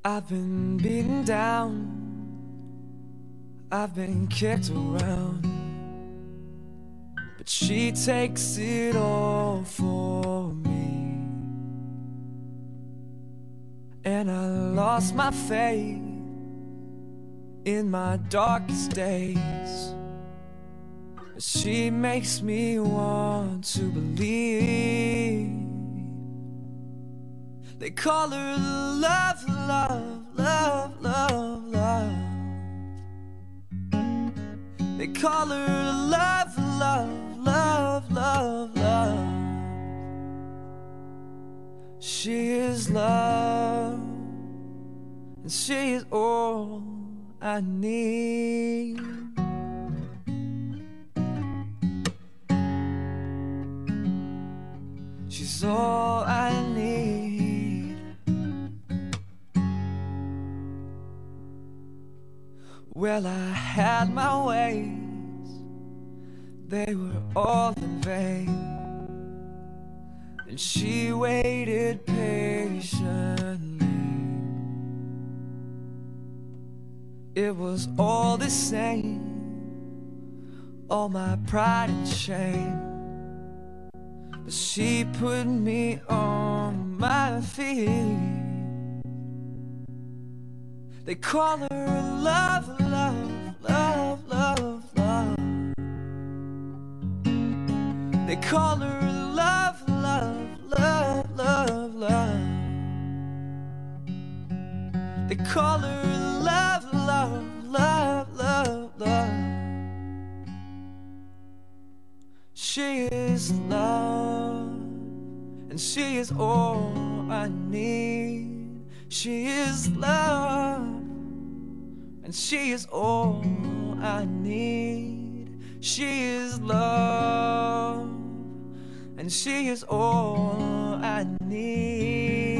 I've been beaten down, I've been kicked around, but she takes it all for me. And I lost my faith in my darkest days. She makes me want to believe. They call her love, love, love, love, love. They call her love, love, love, love, love. She is love, and she is all I need. She's all I need. Well, I had my ways, they were all in vain, and she waited patiently. It was all the same, all my pride and shame, but she put me on my feet. They call her love, love, love, love, love. They call her love, love, love, love, love. They call her love, love, love, love, love. She is love, and she is all I need. She is love, and she is all I need. She is love, and she is all I need.